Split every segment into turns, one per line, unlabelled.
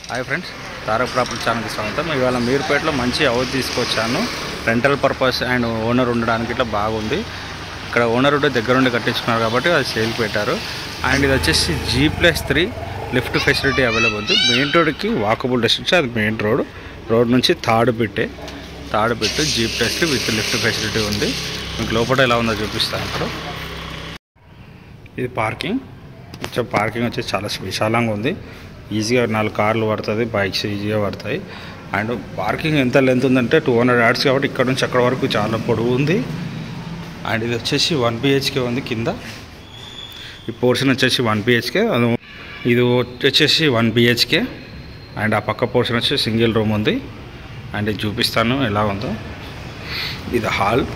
Hi friends, Tarak property ఛానల్కి స్వాగతం. ఇవాళ మీర్పేటలో మంచి హౌస్ తీసుకొచ్చాను. రెంటల్ పర్పస్ అండ్ ఓనర్ ఉండడానికి ఇట్లా బాగుంది. ఇక్కడ ఓనర్ ఉంటే దగ్గరుండి కట్టించుకున్నారు కాబట్టి అది సేల్కి పెట్టారు. అండ్ ఇది వచ్చేసి G+3 లిఫ్ట్ ఫెసిలిటీ అవైలబుల్ ఉంది. మెయిన్ రోడ్కి వాకబుల్ డిస్టెన్స్, అది మెయిన్ రోడ్ నుంచి తాడుపిట్టు G+3 విత్ లిఫ్ట్ ఫెసిలిటీ ఉంది. మీకు లోపల ఎలా ఉందో చూపిస్తాను. ఇప్పుడు ఇది పార్కింగ్ వచ్చేసి చాలా విశాలంగా ఉంది. ఈజీగా 4 కార్లు పడుతుంది, బైక్స్ ఈజీగా పడతాయి. అండ్ పార్కింగ్ ఎంత లెంత్ ఉందంటే 200 yards కాబట్టి ఇక్కడ నుంచి అక్కడ వరకు చాలా పొడవు ఉంది. అండ్ ఇది వచ్చేసి 1 BHK ఉంది. కింద ఈ పోర్షన్ వచ్చేసి 1 BHK, ఇది వచ్చేసి 1 BHK. అండ్ ఆ పక్క పోర్షన్ వచ్చి సింగిల్ రూమ్ ఉంది. అండ్ ఇది చూపిస్తాను ఎలా ఉందో. ఇది హాల్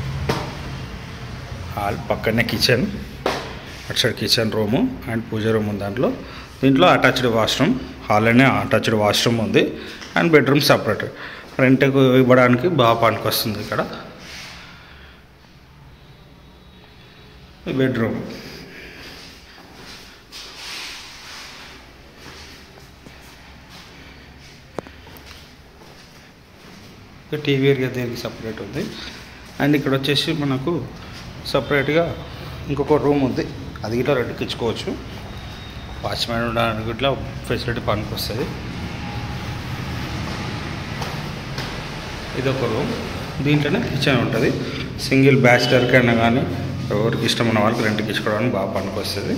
పక్కనే కిచెన్, అటు side kitchen room and puja room ఉంది. దీంట్లో అటాచ్డ్ వాష్రూమ్, హాల్లోనే అటాచ్డ్ వాష్రూమ్ ఉంది. అండ్ బెడ్రూమ్ సపరేట్, రెంట్కు ఇవ్వడానికి బాగా పనికొస్తుంది. ఇక్కడ బెడ్రూమ్, టీవీ ఏరియా దీనికి సపరేట్ ఉంది. అండ్ ఇక్కడ వచ్చేసి మనకు సపరేట్గా ఇంకొక రూమ్ ఉంది, అది ఇట్లా రెంట్కి ఇచ్చుకోవచ్చు. వాచ్మెన్ ఉండడానికి ఇట్లా ఫెసిలిటీ పనికి వస్తుంది. ఇదొక రూమ్, దీంట్లోనే కిచెన్ ఉంటుంది. సింగిల్ బ్యాచిలర్కి అయినా కానీ ఎవరికి ఇష్టం ఉన్న వాళ్ళకి రెంట్కి ఇచ్చుకోవడానికి బాగా పనికి వస్తుంది.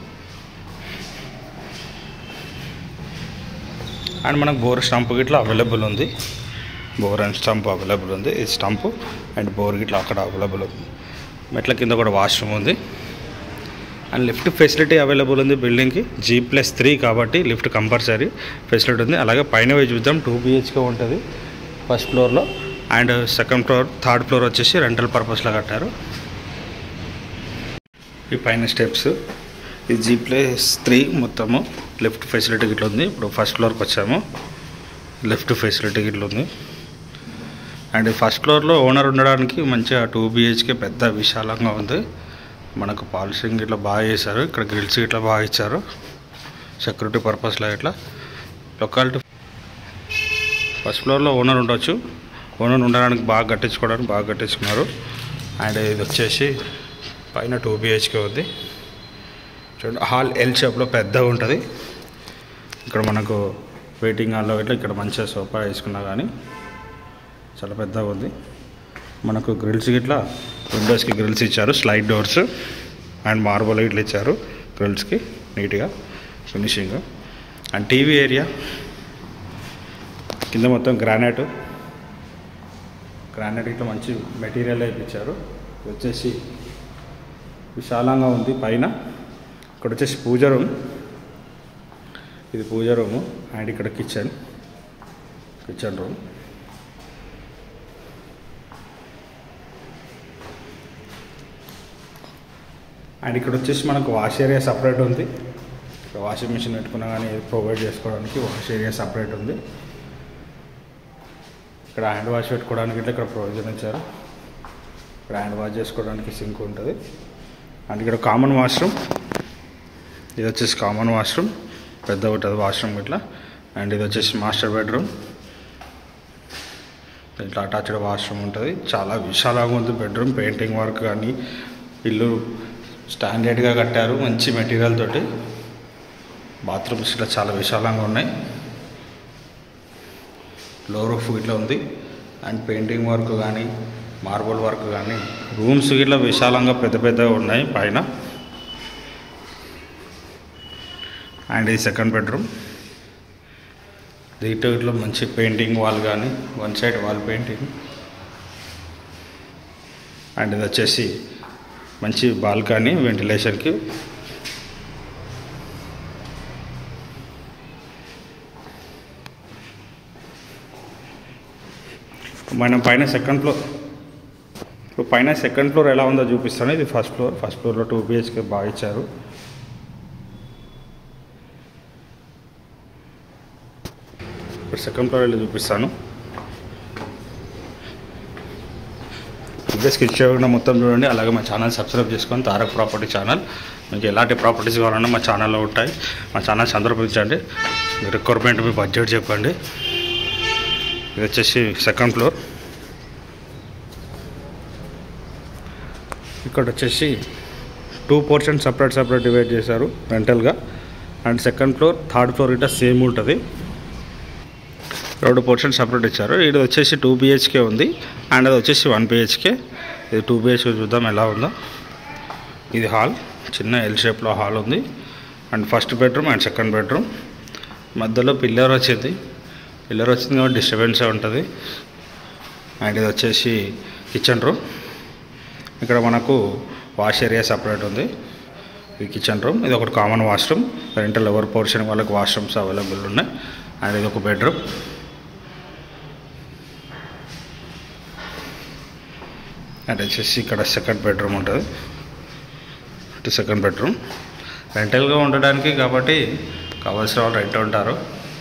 అండ్ మనకు బోర్ స్టంప్ గిట్లా అవైలబుల్ ఉంది. బోర్ అండ్ స్టంప్ అవైలబుల్ ఉంది. ఈ స్టంప్ అండ్ బోర్ గిట్లా అక్కడ అవైలబుల్ ఉంది. మెట్ల కింద కూడా వాష్రూమ్ ఉంది. అండ్ లిఫ్ట్ ఫెసిలిటీ అవైలబుల్ ఉంది. బిల్డింగ్కి G+3 కాబట్టి లిఫ్ట్ కంపల్సరీ ఫెసిలిటీ ఉంది. అలాగే పైన పోయి చూద్దాం. 2 BHK ఉంటుంది ఫస్ట్ ఫ్లోర్లో. And second floor, third floor వచ్చేసి రెంటల్ పర్పస్లో కట్టారు. ఈ పైన స్టెప్స్, ఇది G+3 మొత్తము లిఫ్ట్ ఫెసిలిటీ గిట్ల ఉంది. ఇప్పుడు ఫస్ట్ ఫ్లోర్కి వచ్చాము, లిఫ్ట్ ఫెసిలిటీ గిట్ల ఉంది. అండ్ ఫస్ట్ ఫ్లోర్లో ఓనర్ ఉండడానికి మంచిగా 2 BHK పెద్ద విశాలంగా ఉంది. మనకు పాలిషింగ్ ఇట్లా బాగా చేశారు. ఇక్కడ గ్రిల్స్ ఇట్లా బాగా ఇచ్చారు, సెక్యూరిటీ పర్పస్లో. ఇట్లా లొకాలిటీ ఫస్ట్ ఫ్లోర్లో ఓనర్ ఉండొచ్చు. ఓనర్ ఉండడానికి బాగా కట్టించుకున్నారు. అండ్ ఇది వచ్చేసి పైన 2 BHK ఉంది. చూడండి, హాల్ L షేప్లో పెద్దగా ఉంటుంది. ఇక్కడ మనకు వెయిటింగ్ హాల్లో ఇట్లా ఇక్కడ మంచిగా సోఫా వేసుకున్నా కానీ చాలా పెద్దగా ఉంది. మనకు గ్రిల్స్ ఇట్లా విండోస్కి గ్రిల్స్ ఇచ్చారు, స్లైడ్ డోర్స్ అండ్ మార్బల్ ఇట్లా ఇచ్చారు గ్రిల్స్కి, నీట్గా ఫినిషింగ్. అండ్ టీవీ ఏరియా కింద మొత్తం గ్రానైట్ ఇట్లా మంచి మెటీరియల్ ఇచ్చారు. వచ్చేసి విశాలంగా ఉంది. పైన ఇక్కడ వచ్చేసి పూజ రూమ్, ఇది పూజ రూము. అండ్ ఇక్కడ కిచెన్ రూమ్. అండ్ ఇక్కడ వచ్చేసి మనకు వాష్ ఏరియా సపరేట్ ఉంది. ఇక్కడ వాషింగ్ మిషన్ పెట్టుకున్నా కానీ ప్రొవైడ్ చేసుకోవడానికి వాష్ ఏరియా సపరేట్ ఉంది. ఇక్కడ హ్యాండ్ వాష్ పెట్టుకోవడానికి ఇట్లా ఇక్కడ ప్రొవిజన్ ఇచ్చారు. ఇక్కడ హ్యాండ్ వాష్ చేసుకోవడానికి సింక్ ఉంటుంది. అండ్ ఇక్కడ కామన్ వాష్రూమ్, ఇది వచ్చేసి కామన్ వాష్రూమ్, పెద్ద ఉంటుంది వాష్రూమ్ ఇట్లా. అండ్ ఇది వచ్చేసి మాస్టర్ బెడ్రూమ్, ఇట్లా అటాచ్డ్ వాష్రూమ్ ఉంటుంది. చాలా విశాలంగా ఉంది బెడ్రూమ్. పెయింటింగ్ వర్క్ కానీ, ఇల్లు స్టాండర్డ్గా కట్టారు మంచి మెటీరియల్ తోటి. బాత్రూమ్స్ ఇట్లా చాలా విశాలంగా ఉన్నాయి. లో రూఫ్ ఇట్లా ఉంది. అండ్ పెయింటింగ్ వర్క్ కానీ, మార్బుల్ వర్క్ కానీ, రూమ్స్ ఇట్లా విశాలంగా పెద్దగా ఉన్నాయి పైన. అండ్ ఇది సెకండ్ బెడ్రూమ్. దీంట్లో ఇట్లా మంచి పెయింటింగ్ వాల్ కానీ, one side wall painting. And ఇది వచ్చేసి మంచి బాల్కనీ వెంటిలేషన్కి. మనం పైన సెకండ్ ఫ్లోర్ ఎలా ఉందో చూపిస్తాను. ఇది ఫస్ట్ ఫ్లోర్లో 2 BHK బాగా ఇచ్చారు. ఇప్పుడు సెకండ్ ఫ్లోర్ వెళ్ళి చూపిస్తాను. ఇదే స్కిచ్ చేయకుండా మొత్తం చూడండి. అలాగే మా ఛానల్ సబ్స్క్రైబ్ చేసుకొని, తారక్ ప్రాపర్టీ ఛానల్. మీకు ఎలాంటి ప్రాపర్టీస్ కావాలన్నా మా ఛానల్లో ఉంటాయి. మా ఛానల్ సందర్శించండి. రిక్వైర్మెంట్ మీ బడ్జెట్ చెప్పండి. ఇది వచ్చేసి సెకండ్ ఫ్లోర్. ఇక్కడ వచ్చేసి 2 పోర్షన్ సపరేట్ డివైడ్ చేశారు రెంటల్గా. And second floor third floor ఇట్లా సేమ్ ఉంటుంది. 2 పోర్షన్ సపరేట్ ఇచ్చారు. ఇది వచ్చేసి 2 BHK ఉంది అండ్ అది వచ్చేసి 1 BHK. ఇది 2 BHK చూద్దాం ఎలా ఉందో. ఇది హాల్, చిన్న ఎల్ షేప్లో హాల్ ఉంది. And first bedroom and second bedroom. మధ్యలో పిల్లర్ వచ్చింది కాబట్టి డిస్టర్బెన్సే ఉంటుంది. అండ్ ఇది వచ్చేసి కిచెన్ రూమ్. ఇక్కడ మనకు వాష్ ఏరియా సపరేట్ ఉంది. ఇది కిచెన్ రూమ్. ఇది ఒకటి కామన్ వాష్రూమ్. రెంటల్ ఎవరి పోర్షన్ వాళ్ళకి వాష్రూమ్స్ అవైలబుల్ ఉన్నాయి. అండ్ ఇది ఒక బెడ్రూమ్. అండ్ వచ్చేసి ఇక్కడ సెకండ్ బెడ్రూమ్ ఉంటుంది. ఇటు సెకండ్ బెడ్రూమ్ రెంటల్గా ఉండడానికి కాబట్టి కావాల్సిన వాళ్ళు రెంట్ ఉంటారు.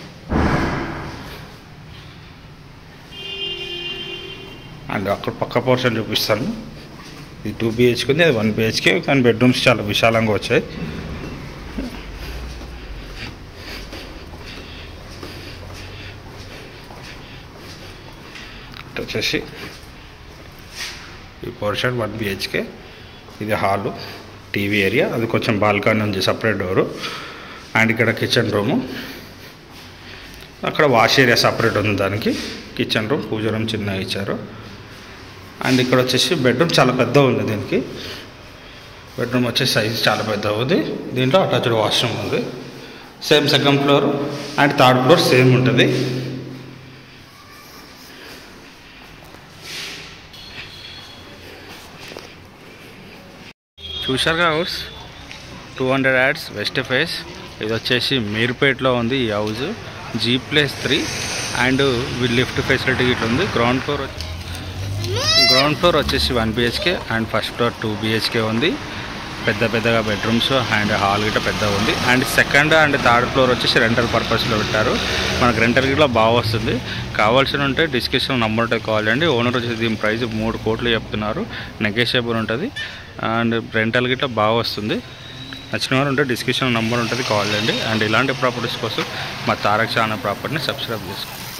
అండ్ అక్కడ పక్క పోర్షన్ చూపిస్తాను. ఇది 2 BHK ఉంది, అది 1 BHK. కానీ బెడ్రూమ్స్ చాలా విశాలంగా వచ్చాయి. వచ్చేసి ఈ పోర్షన్ 1 BHK. ఇది హాలు, టీవీ ఏరియా, అది కొంచెం బాల్కనీ ఉంది, సపరేట్ డోరు. అండ్ ఇక్కడ కిచెన్ రూము, అక్కడ వాష్ ఏరియా సపరేట్ ఉంది. దానికి కిచెన్ రూమ్, పూజ రూమ్ చిన్నగా ఇచ్చారు. అండ్ ఇక్కడ వచ్చేసి బెడ్రూమ్ చాలా పెద్ద ఉంది. దీనికి బెడ్రూమ్ వచ్చేసి సైజ్ చాలా పెద్ద ఉంది. దీంట్లో అటాచ్డ్ వాష్రూమ్ ఉంది. Same second floor and third floor same ఉంటుంది. చూశారుగా హౌస్ 200 yards వెస్ట్ ఫేస్. ఇది వచ్చేసి మీర్పేట్లో ఉంది ఈ house. G+3 and lift facility ఇట్లా ఉంది. గ్రౌండ్ ఫ్లోర్ వచ్చేసి 1 BHK and first floor 2 BHK ఉంది. పెద్దగా బెడ్రూమ్స్ అండ్ హాల్ గిట్ట పెద్దగా ఉంది. And second and third floor వచ్చేసి రెంటల్ పర్పస్లో పెట్టారు. మనకు రెంటల్ గిట్లా బాగా వస్తుంది. కావాల్సి ఉంటే డిస్క్రిప్షన్ నెంబర్ ఉంటుంది, కాల్ చేయండి. ఓనర్ వచ్చేసి దీని ప్రైస్ 3 కోట్లు చెప్తున్నారు. నెగోషియబుల్ ఉంటుంది అండ్ రెంటల్ గిట్లా బాగా వస్తుంది. నచ్చిన వారు ఉంటే డిస్క్రిప్షన్ నెంబర్ ఉంటుంది, కాల్ చేయండి. అండ్ ఇలాంటి ప్రాపర్టీస్ కోసం మా తారక్ ఛానల్ ప్రాపర్టీని సబ్స్క్రైబ్ చేసుకోండి.